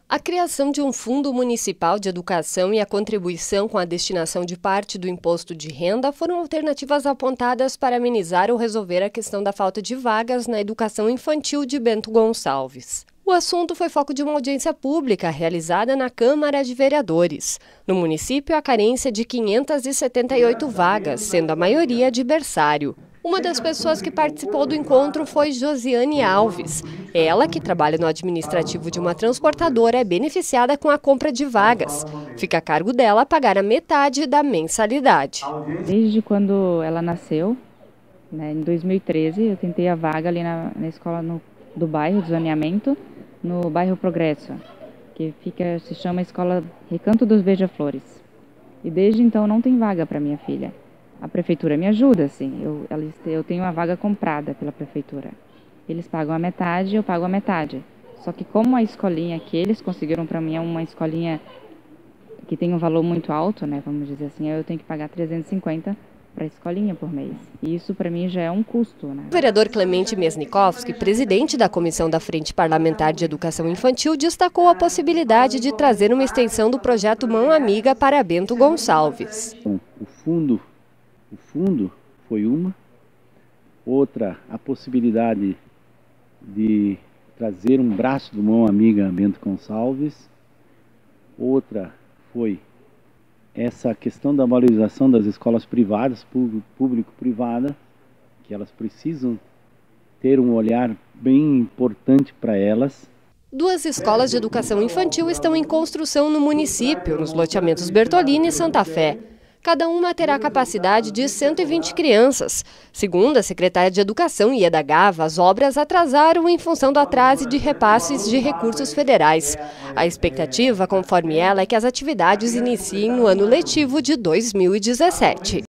A criação de um Fundo Municipal de Educação e a contribuição com a destinação de parte do imposto de renda foram alternativas apontadas para amenizar ou resolver a questão da falta de vagas na educação infantil de Bento Gonçalves. O assunto foi foco de uma audiência pública realizada na Câmara de Vereadores. No município, há carência de 578 vagas, sendo a maioria de berçário. Uma das pessoas que participou do encontro foi Josiane Alves. Ela, que trabalha no administrativo de uma transportadora, é beneficiada com a compra de vagas. Fica a cargo dela pagar a metade da mensalidade. Desde quando ela nasceu, em 2013, eu tentei a vaga ali na escola do bairro de zoneamento, no bairro Progresso, que se chama Escola Recanto dos Beija-Flores. E desde então não tem vaga para minha filha. A prefeitura me ajuda, sim. Eu tenho uma vaga comprada pela prefeitura. Eles pagam a metade, eu pago a metade. Só que como a escolinha que eles conseguiram para mim é uma escolinha que tem um valor muito alto, vamos dizer assim, eu tenho que pagar 350 para a escolinha por mês. E isso para mim já é um custo. O vereador Clemente Mesnikovski, presidente da Comissão da Frente Parlamentar de Educação Infantil, destacou a possibilidade de trazer uma extensão do projeto Mão Amiga para Bento Gonçalves. O fundo foi uma, outra a possibilidade de trazer um braço do Mão Amiga a Bento Gonçalves, outra foi essa questão da valorização das escolas privadas, público-privada, que elas precisam ter um olhar bem importante para elas. 2 escolas de educação infantil estão em construção no município, nos loteamentos Bertolini e Santa Fé. Cada uma terá capacidade de 120 crianças. Segundo a secretária de Educação, Ieda Gava, as obras atrasaram em função do atraso de repasses de recursos federais. A expectativa, conforme ela, é que as atividades iniciem no ano letivo de 2017.